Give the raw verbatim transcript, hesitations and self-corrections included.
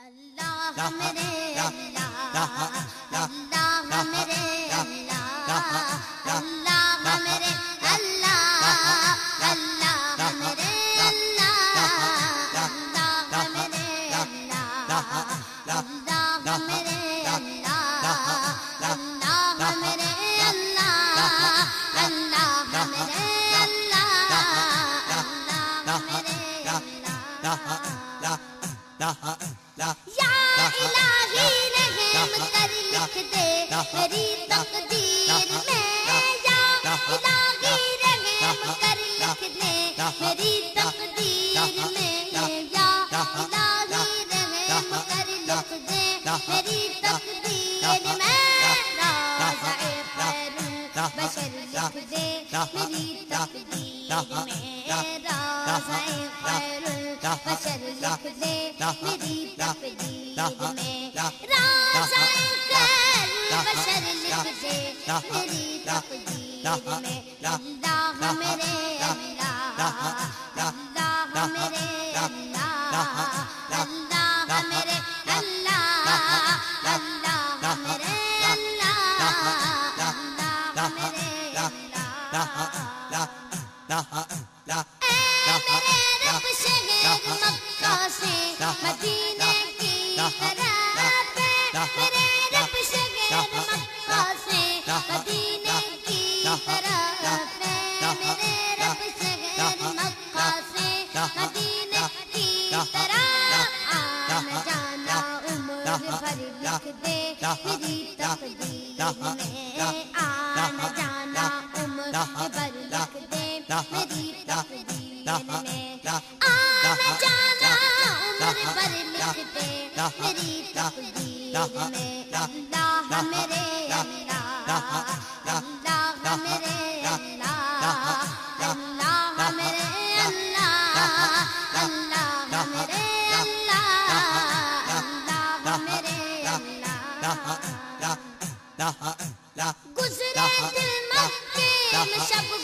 اللہ میرے اللہ اللہ میرے اللہ اللہ میرے اللہ اللہ میرے اللہ اللہ میرے اللہ اللہ میرے اللہ اللہ میرے اللہ اللہ میرے اللہ یا الہی رحم کر لکھ دے میری تقدیر میں یا الہی رحم کر لکھ دے میری تقدیر میں یا الہی رحم کر لکھ دے میری تقدیر میں راز خیر البشر لکھ دے میری تقدیر میں راز خیر البشر لکھ دے میری تقدیر میں راز خیر البشر لکھ دے میری تقدیر میں اللہ میرے اللہ اللہ میرے اللہ اللہ میرے اللہ اللہ میرے اللہ اللہ میرے اللہ اے میرے رب شہر مکہ سے مدینے کی طرف میرے رب شہر مکہ سے مدینے کی طرف میرے رب شہر مکہ سے مدینے کی طرف آنا جانا عمر بھر لکھ دے میری تقدیر میں آنا جانا عمر بھر لکھ دے میری تقدیر میں آنا جانا عمر بھر لکھ دے میری تقدیر میں اللہ میرے اللہ اللہ میرے اللہ اللہ میرے اللہ اللہ میرے اللہ اللہ میرے اللہ گزرے دل مکے میں شب